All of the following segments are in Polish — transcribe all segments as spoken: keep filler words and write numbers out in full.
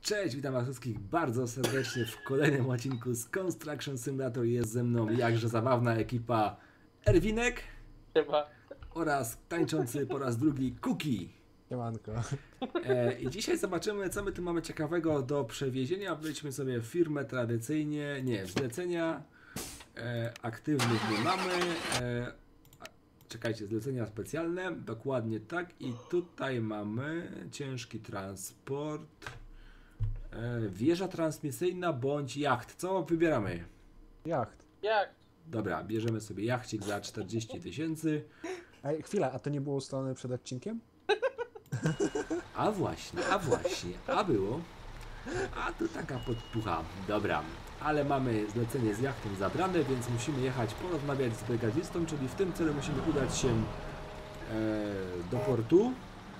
Cześć, witam was wszystkich bardzo serdecznie w kolejnym odcinku z Construction Simulator. Jest ze mną jakże zabawna ekipa Erwinek Chyba. oraz tańczący po raz drugi Kuki. Siemanko. E, I dzisiaj zobaczymy, co my tu mamy ciekawego do przewiezienia. Wejdźmy sobie w firmę tradycyjnie, nie, zlecenia e, aktywnych nie mamy. E, czekajcie, zlecenia specjalne, dokładnie tak. I tutaj mamy ciężki transport. Wieża transmisyjna bądź jacht. Co wybieramy? Jacht. Jak? Dobra, bierzemy sobie jachcik za czterdzieści tysięcy. Ej, chwila, a to nie było ustalone przed odcinkiem? A właśnie, a właśnie, a było. A tu taka podpucha. Dobra, ale mamy zlecenie z jachtem zabrane, więc musimy jechać porozmawiać z brygadzistą, czyli w tym celu musimy udać się e, do portu.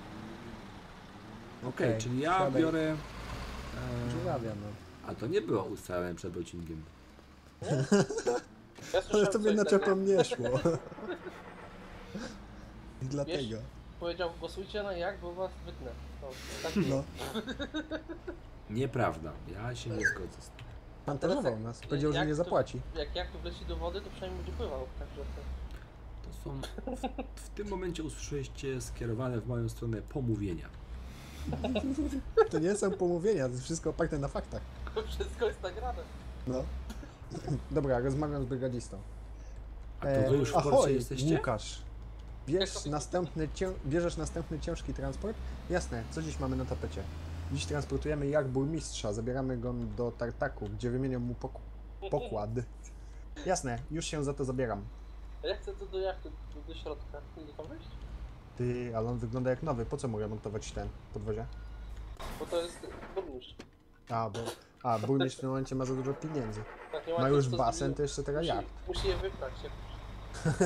Ok, Okej, czyli ja siadaj. biorę... Żurawia, no. A to nie było ustalone przed odcinkiem. Ja Ale słyszałem tobie coś naczepą takiego. nie szło. I dlatego. Powiedział, głosujcie na jak, bo was wytnę. No, tak No. Nieprawda, ja się nie zgodzę z tym. Fantazował nas. Powiedział, że Jak nie to- zapłaci. Jak, jak tu wleci do wody, to przynajmniej będzie pływał. Także to... To są, w, w tym momencie usłyszeliście skierowane w moją stronę pomówienia. To nie są pomówienia, to jest wszystko oparte na faktach. to wszystko jest nagrane. No. Dobra, rozmawiam z brygadzistą. A to wy już w porcie ahoj, jesteście? Łukasz. Bierz następny, cię, bierzesz następny ciężki transport? Jasne, co dziś mamy na tapecie? Dziś transportujemy jak burmistrza, zabieramy go do tartaku, gdzie wymienią mu pok pokład. Jasne, już się za to zabieram. A ja chcę to do jachtu, do, do środka. Nie tam wejść? Ty, ale on wygląda jak nowy, po co mu remontować ten podwozie? Bo to jest burmistrz. A, bo a, burmistrz w tym momencie ma za dużo pieniędzy. Tak, nie Ma nic, już to basen, zrobił. to jeszcze teraz musi, jak? musi je wyprać jakoś.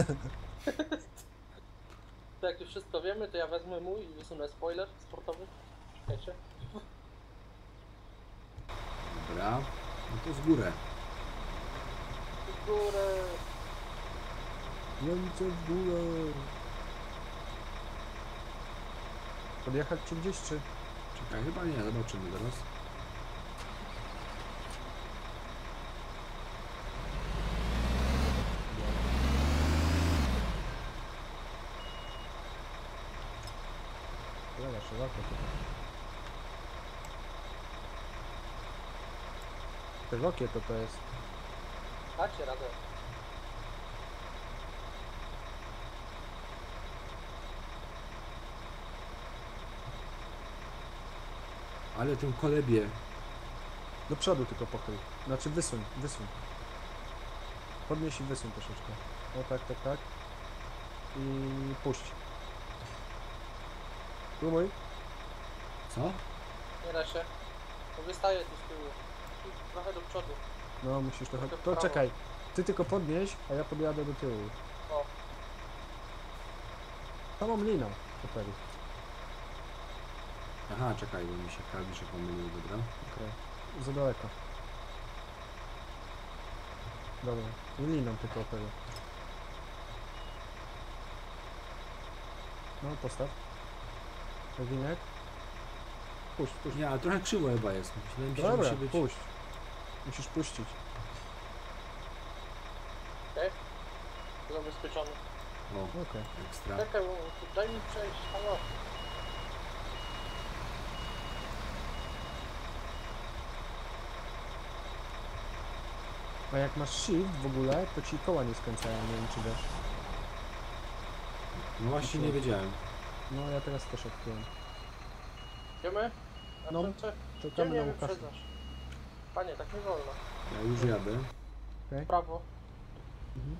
To jak już wszystko wiemy, to ja wezmę mój i wysunę spoiler sportowy. Czekajcie. Dobra, no to w górę. W górę. Ręce w górę. Podjechać ci gdzieś, czy? Czekaj, chyba nie, zobaczymy zaraz. Droga szeroka tutaj. Szerokie to to jest. Dacie radę. Ale tę kolebie, Do przodu tylko pochyl. Znaczy wysuń, wysuń. Podnieś i wysuń troszeczkę. O tak, tak, tak. I puść. Próbuj. co? Nie da się. To wystaje tu z tyłu. I trochę do przodu. No musisz trochę. Trochę w To prawo. czekaj. Ty tylko podnieś, a ja podjadę do tyłu. O. Samą liną. Super. Aha, czekaj, bo mi się klawisze pomyliły, dobra. Okej. Za daleko. Dobra. I liną tylko tego. No postaw. Winek. Puść, puść. Nie, ale trochę krzywo chyba jest. Myślałem, że Dobra, musi być... puść. Musisz puścić. Okej? Okay? Zabezpieczony. O, Okej. ekstra. Czekaj, bo daj mi przejść. Halo. A jak masz shift w ogóle, to ci koła nie skręcają, nie wiem czy wiesz. No właśnie nie wiedziałem. No ja teraz też odkryłem. Idziemy? Na No, przęcze? Gdzie Czekamy mnie na Łukasza. wyprzedzasz? Panie, tak nie wolno. Ja już jadę. W prawo. Mhm.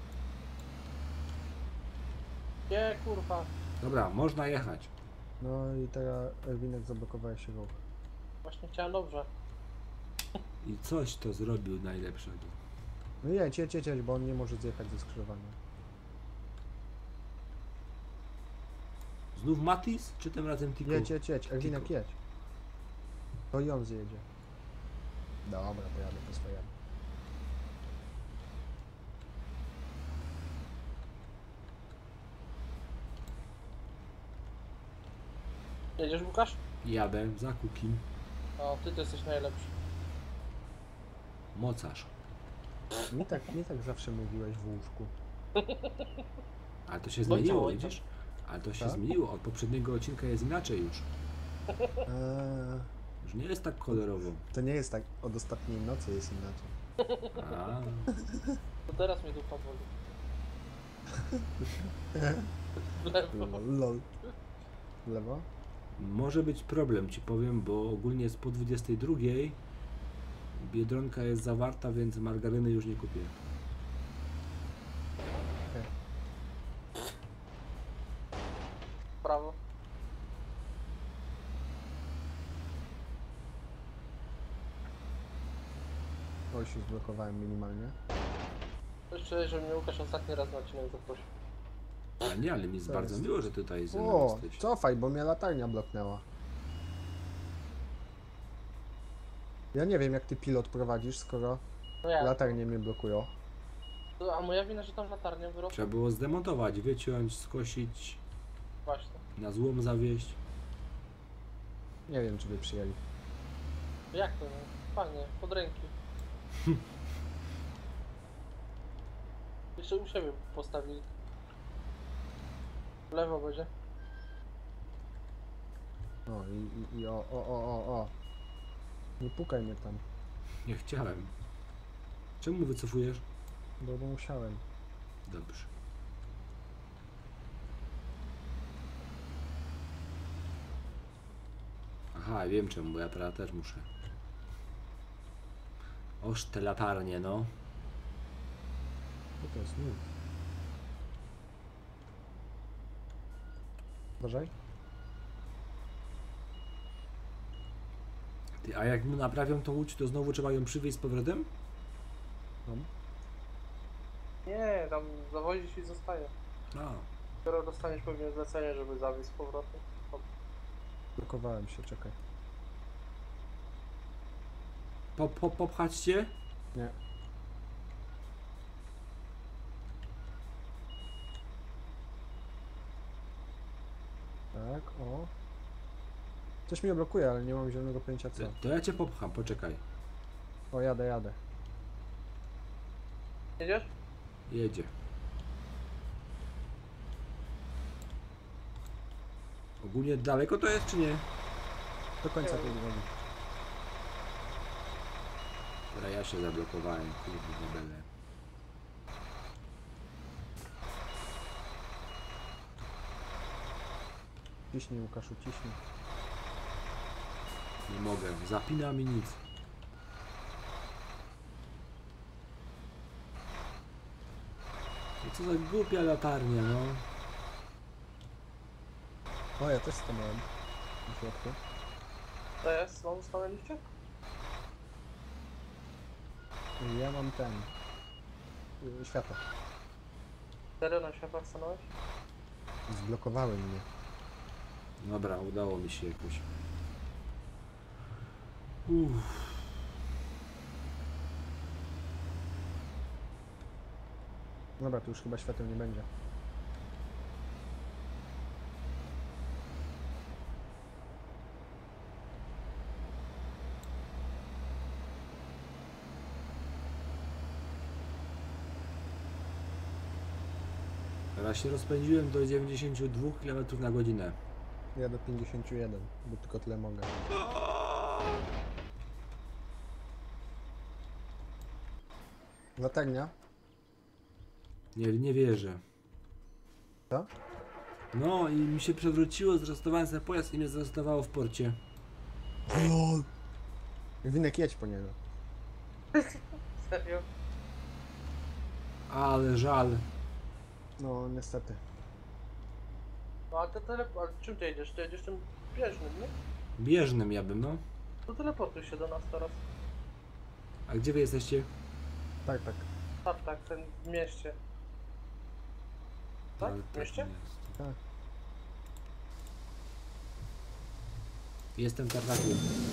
Nie, kurwa. Dobra, można jechać. No i teraz Erwinek zablokowałeś się ruch. Właśnie chciałem dobrze. I coś to zrobił najlepszego. No jedź, jedź, jedź, jedź, bo on nie może zjechać ze skrzyżowania. Znów Matis? Czy tym razem Tiku? Jedź, jedź, jedź, Erwinek Tiku. jedź. To i on zjedzie. Dobra, pojadę po swojemu. Jedziesz, Łukasz? Jadę za Kukim. O, ty to jesteś najlepszy. Mocarz. Mi tak, mi tak zawsze mówiłeś w łóżku. Ale to się Bądź zmieniło, ojcem. widzisz? Ale to się Tak? zmieniło. Od poprzedniego odcinka jest inaczej już. Eee, Już nie jest tak kolorowo. to nie jest tak, od ostatniej nocy jest inaczej. A, To teraz mnie dupa boli. W lewo. Lol. lol. W lewo? może być problem, ci powiem, bo ogólnie jest po dwudziestej drugiej. Biedronka jest zawarta, więc margaryny już nie kupię. W prawo. Oj, się zblokowałem minimalnie. Jeszcze, że mnie Łukasz ostatni raz na odcinek zaprosił. A nie, ale mi jest To bardzo jest- miło, że tutaj ze mną O, jesteś. cofaj, bo mnie latarnia bloknęła. Ja nie wiem, jak ty pilot prowadzisz, skoro No jak? latarnie mnie blokują. To, a moja wina, że tam latarnia wyrosła? Trzeba było zdemontować, wyciąć, skosić, Właśnie. na złom zawieść. Nie wiem, czy by przyjęli. Jak to nie? Panie, pod ręki. Jeszcze u siebie postawili. W lewo będzie. O, i, i, i o, o, o, o, o. Nie pukaj mnie tam, Nie chciałem. Czemu wycofujesz? bo bo musiałem. Dobrze. Aha, wiem czemu, bo ja teraz też muszę. Oż te latarnie, no. Co to jest? Nic. Uważaj. Ty, a jak mu naprawią tą łódź, to znowu trzeba ją przywieźć z powrotem? No. Nie, tam zawozisz i zostaje. A, Dopiero dostaniesz pewnie zlecenie, żeby zawieźć z powrotem. Blokowałem się, czekaj. po, po, popchać cię? Nie. Tak, o. Coś mnie blokuje, ale nie mam zielonego pojęcia co. To, to ja cię popcham, poczekaj. O, jadę, jadę. Jedziesz? Jedzie. Ogólnie daleko to jest, czy nie? Do końca Nie. tej drogi. Teraz ja się zablokowałem, kurde, bele. Ciśnij, Łukaszu, ciśnij. Nie mogę, zapina mi nic. No co za głupia latarnia, no. O, ja też stanąłem. W środku. To jest? Znowu stanęliście? I ja mam ten. y, Światło. Serio na światłach stanąłeś? Zblokowały mnie. Dobra, udało mi się jakoś. Uff. Dobra, tu już chyba świateł nie będzie. Teraz się rozpędziłem do dziewięćdziesięciu dwóch kilometrów na godzinę. Ja do pięćdziesięciu jeden, bo tylko tyle mogę. Latarnia? Nie, nie wierzę. Co? No i mi się przewróciło, zrestowałem sobie pojazd i mnie zrestowało w porcie. LOL! Winek, jedź po niego. Serio? Ale żal. No, niestety. No ale te telep... Ale czym ty jedziesz? Ty jedziesz tym bieżnym, nie? Bieżnym ja bym, no. To teleportuj się do nas teraz. A gdzie wy jesteście? Tak, tak. Tak, tak, ten w mieście. Tak? Ale W mieście? nie jest. Tak. Jestem tartaku.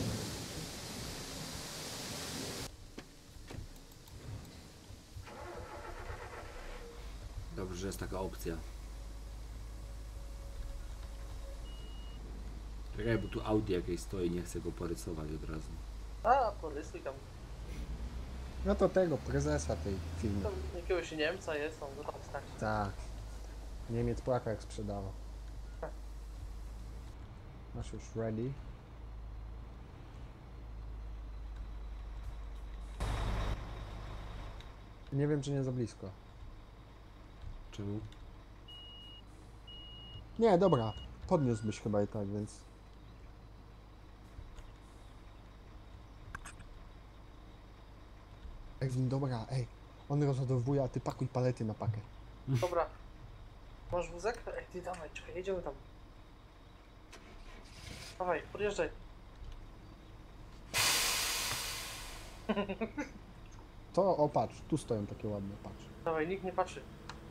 Dobrze, że jest taka opcja. Czekaj, bo tu Audi jakieś stoi, nie chcę go porysować od razu. A, porysuj tam. No to tego, prezesa tej firmy. Tam jakiegoś Niemca jest, on go tam stać. Tak. Niemiec płaka jak sprzedawał. Masz już ready? Nie wiem, czy nie za blisko. Czemu? Nie, dobra. Podniósłbyś chyba i tak, więc... Ewin, dobra, ej. On rozładowuje, a ty pakuj palety na pakę. Dobra. Masz wózek? Ej, ty dawaj, czekaj, jedziemy tam. Dawaj, podjeżdżaj. To, o patrz, tu stoją takie ładne, patrz. Dawaj, nikt nie patrzy.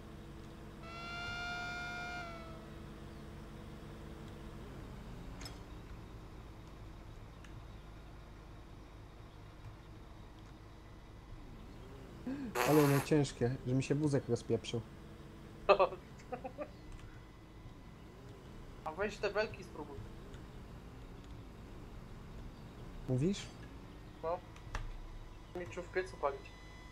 Ale one ciężkie, że mi się wózek rozpieprzył. A weź te belki spróbuj. Mówisz? No. Nie czuł w piecu palić.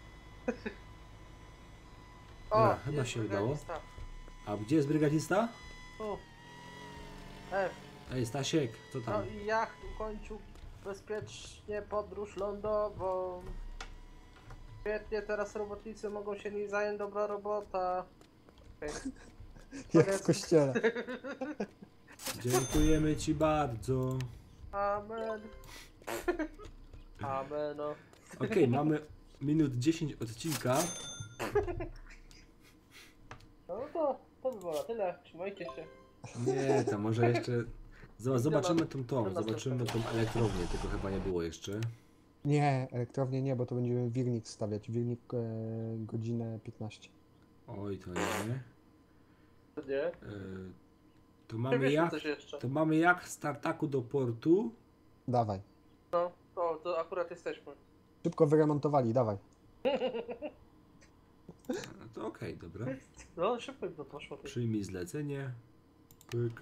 Dobra, O, chyba jest się udało. brygadzista. A gdzie jest brygadzista? Tu. F. Ej, Stasiek, co No tam? i jacht ukończył bezpiecznie podróż lądową. Świetnie, teraz robotnicy mogą się niej zająć, dobra robota. Okay. Jak w kościele. Dziękujemy ci bardzo. Amen. Amen, no. Okej, mamy minut dziesięć odcinka. No to, to by było na tyle. Trzymajcie się. Nie, to może jeszcze... Zob- Zobaczymy tą tą, do zobaczymy tą elektrownię, tego chyba nie było jeszcze. Nie, elektrownie nie, bo to będziemy wirnik stawiać. Wirnik e, godzinę piętnaście. Oj, to nie. Nie? E, to Nie mamy wiesz jak... coś jeszcze. To mamy jak z tartaku do portu. Dawaj. No, to, to akurat jesteśmy. Szybko wyremontowali, dawaj. No to okej, dobra. No, szybko im to poszło. Ty. Przyjmij zlecenie. Pyk.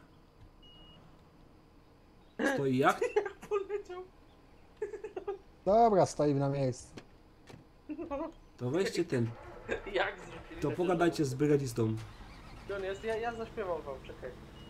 Stoi jak? Jak poleciał? Dobra, stoimy na miejscu. To weźcie ten. Jak zrzucili? To pogadajcie z brygadzistą. Gdzie on jest? Ja, ja zaśpiewam wam, czekaj.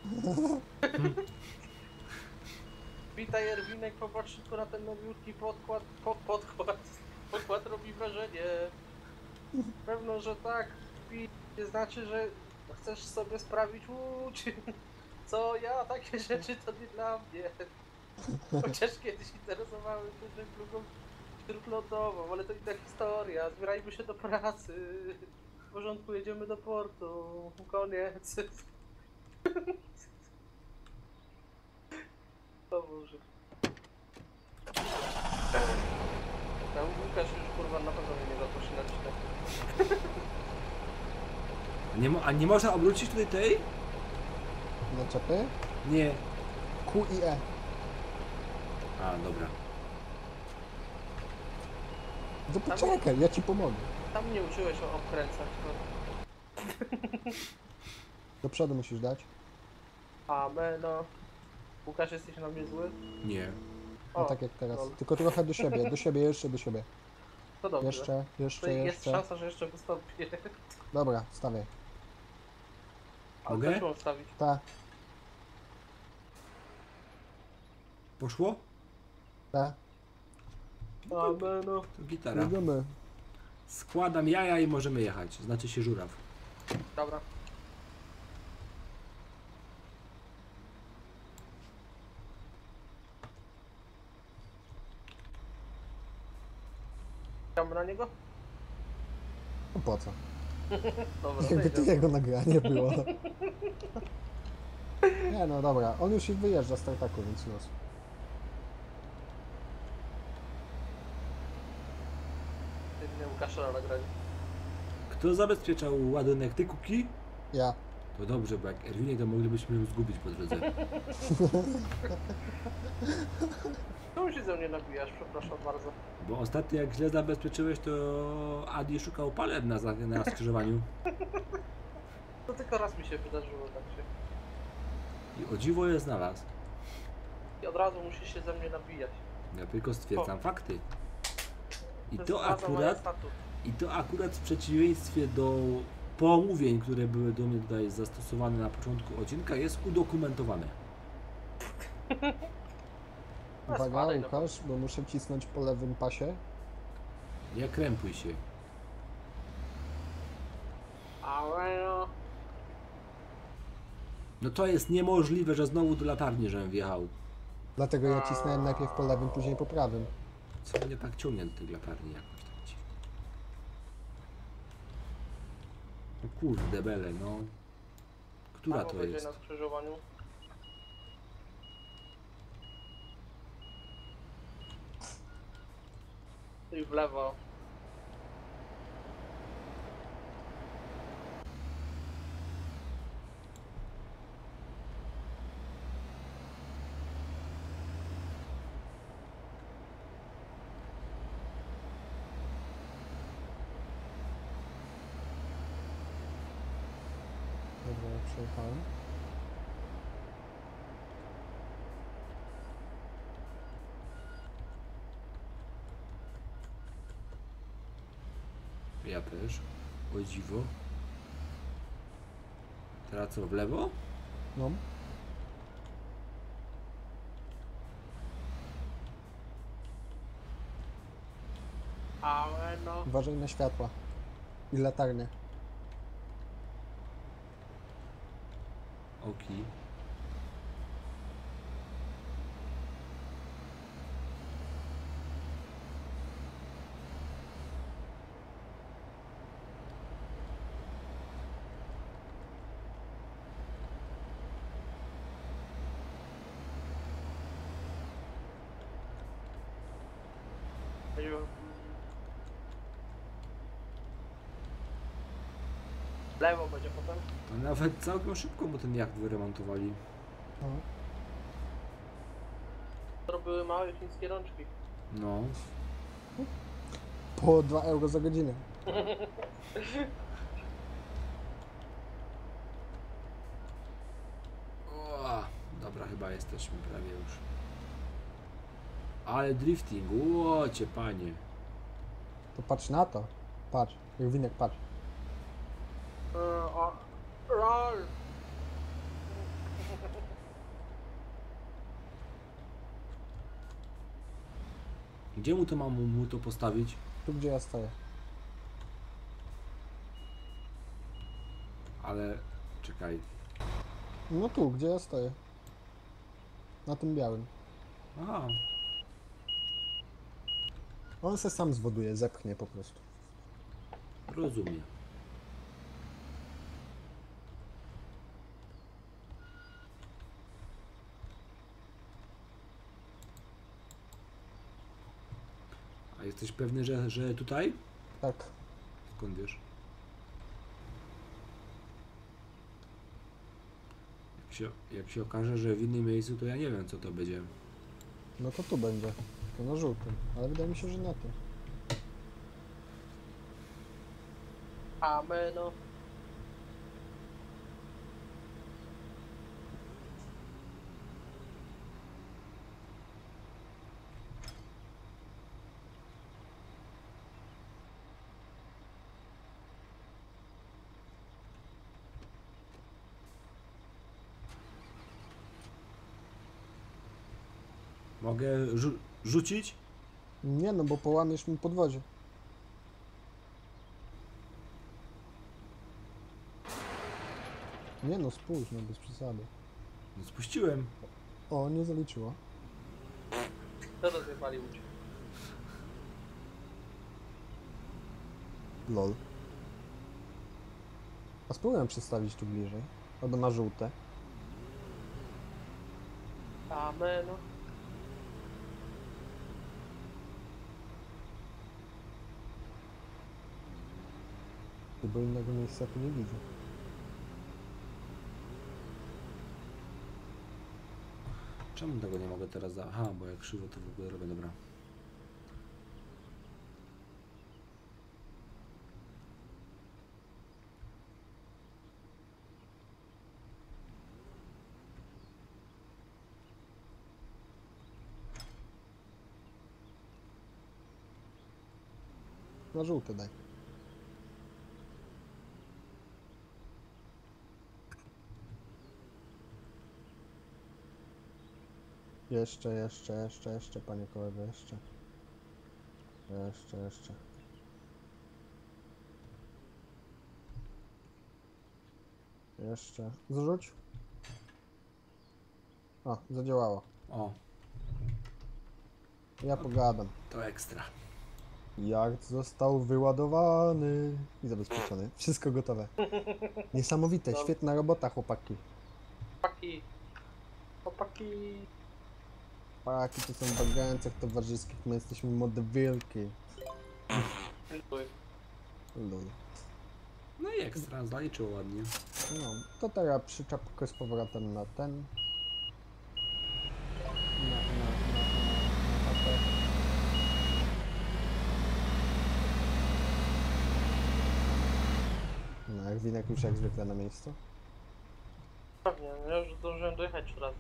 Witaj Erwinek, popatrz tylko na ten nowiutki podkład, po, podkład, podkład robi wrażenie. Pewno, że tak, pi- nie znaczy, że chcesz sobie sprawić łódź. Co ja, takie rzeczy to nie dla mnie. Chociaż kiedyś interesowały się żeglugą śródlądową, ale to inna historia, zbierajmy się do pracy. W porządku, jedziemy do portu, koniec. O Boże. Tam Łukasz już kurwa na pewno mnie nie zaprosi na odcinek. A nie, mo- a nie można obrócić tutaj tej? Naczepy? Nie. Q i E. A, dobra. To poczekaj, ja ci pomogę. Tam nie uczyłeś o obkręcać. To... Do przodu musisz dać. Ameno. Łukasz, jesteś na mnie zły? Nie. No O, tak jak teraz. lol. Tylko trochę do siebie, do siebie, jeszcze do siebie. To dobrze. Jeszcze, To jeszcze, jest jeszcze. szansa, że jeszcze wystąpię. Dobra, stawiaj. A Mogę? też mam wstawić. Ta, Poszło? ta. Ameno. To gitara. Jedziemy. Składam jaja i możemy jechać. Znaczy się żuraw. Dobra. Czekamy na niego? No po co? Dobra, Jakby to jedziemy. jego nagranie było. Nie no dobra, on już i wyjeżdża z tartaku, więc los. Jedynie Łukasza na nagraniu. Kto zabezpieczał ładunek? Ty, Kuki? Ja. To dobrze, bo jak Erwinie to moglibyśmy ją zgubić po drodze. Czemu się ze mnie nabijasz? Przepraszam bardzo. Bo ostatnio jak źle zabezpieczyłeś, to Adi szukał palet na, za- na skrzyżowaniu. To tylko raz mi się wydarzyło, tak się. I o dziwo je znalazł. I od razu musisz się ze mnie nabijać. Ja tylko stwierdzam fakty. I To jest to władza akurat, majestatu. i to akurat w przeciwieństwie do pomówień, które były do mnie tutaj zastosowane na początku odcinka, jest udokumentowane. No, Uwaga, spadaj, no. Łukasz, bo muszę cisnąć po lewym pasie. Nie krępuj się. Ale no. No to jest niemożliwe, że znowu do latarni, żebym wjechał. Dlatego ja cisnąłem najpierw po lewym, później po prawym. Co mnie tak ciągnie do tej latarni jakoś tak dziwnie. No kurde bele, no. Która Prawo to będzie jest? na skrzyżowaniu. I w lewo. Dobra, ja przejechałem. Ja też. O dziwo. Teraz co, w lewo? No. Ale no. Uważaj na światła. I latarnię. Oki. W lewo będzie potem. A nawet całkiem szybko mu ten jacht wyremontowali. No. To były małe chińskie rączki. No. Po dwa euro za godzinę. O, dobra, chyba jesteśmy prawie już. Ale drifting, łocie panie. To patrz na to. Patrz. Winek, patrz. Yy, o. Roll! Gdzie mu to mam mu to postawić? Tu gdzie ja stoję. Ale czekaj. No tu, gdzie ja stoję. Na tym białym. Aha. On se sam zwoduje, zepchnie po prostu. Rozumiem. A jesteś pewny, że, że tutaj? Tak. Skąd wiesz? Jak się, jak się okaże, że w innym miejscu, to ja nie wiem, co to będzie. No to tu będzie. To na żółtym. Ale wydaje mi się, że na tym. Ameno. Mogę rzu rzucić? Nie no, bo połamiesz mi podwozie. Nie no, spójrz, no bez przesady. No spuściłem. O, nie zaliczyło. Co rozjebali łódź? Lol. A spróbuję przedstawić tu bliżej. Albo na żółte. Ameno. Bo innego miejsca tu nie widzę. Czemu tego nie mogę teraz za... Aha, bo jak krzywo to w ogóle robię, dobra. Na żółte daj. Jeszcze, jeszcze, jeszcze, jeszcze, panie kolego, jeszcze. Jeszcze, jeszcze. Jeszcze. Zrzuć. O, zadziałało. O, Ja pogadam. to ekstra. Jacht został wyładowany i zabezpieczony. Wszystko gotowe. Niesamowite, No. świetna robota, chłopaki. Chłopaki. Chłopaki. Chłopaki to są w agencjach towarzyskich, my jesteśmy młode wilki. Lul. No i ekstra, zaliczyło ładnie. No, to teraz przyczepkę z powrotem na ten. Na, na, na, na, na tapę. No, Erwinek już jak zwykle na miejscu. Pewnie, ja już zdążyłem dojechać trzy razy.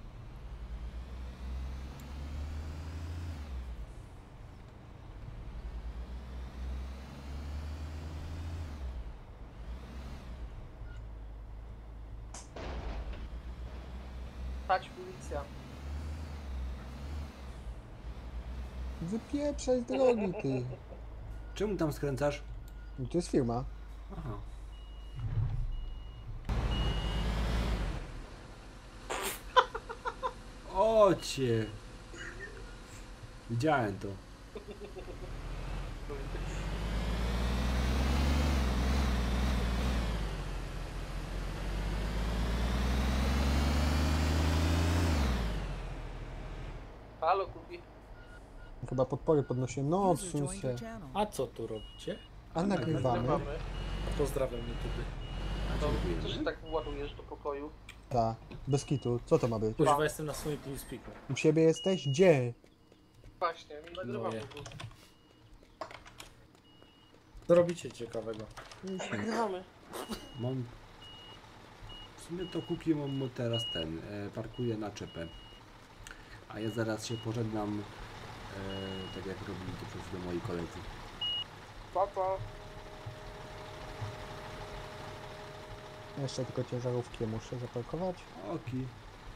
Stać policja. Wypieprzaj z drogi, ty. Czemu tam skręcasz? No to jest firma. Aha. O cię. Widziałem to. Halo, kupi. Chyba podpory podnosiłem. No, User odsuń joined się. your channel. A co tu robicie? A nagrywamy. Nagrywamy. Pozdrawiam YouTube. To Dziękujemy. co się tak ładujesz do pokoju? Ta, bez kitu. Co to ma być? Kuźwa, jestem na swoim TeamSpeaku. U siebie jesteś? Gdzie? Właśnie, nagrywamy. Moje. Co robicie ciekawego? Nagrywamy. Mam... W sumie to Kuki mam mu teraz ten, e, parkuje naczepę. A ja zaraz się pożegnam, e, tak jak robili to przed chwilą moi koledzy. Pa, pa. Jeszcze tylko ciężarówki muszę zaparkować. Oki.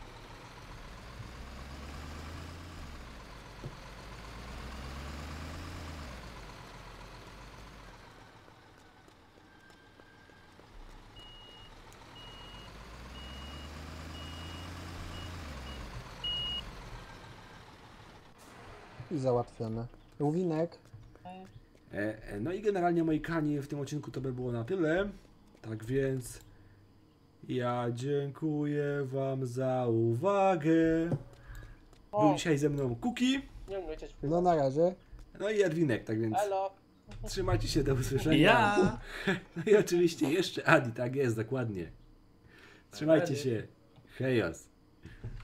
I załatwione. Rówinek. E, e, no i generalnie moi kani w tym odcinku to by było na tyle. Tak więc ja dziękuję wam za uwagę. Był O, dzisiaj ze mną Kuki, nie umiecie śpiewać. No na razie. no i Erwinek, tak więc Elo. trzymajcie się, do usłyszenia. Ja! No i oczywiście jeszcze Adi, tak jest, dokładnie. Trzymajcie się. Hejos.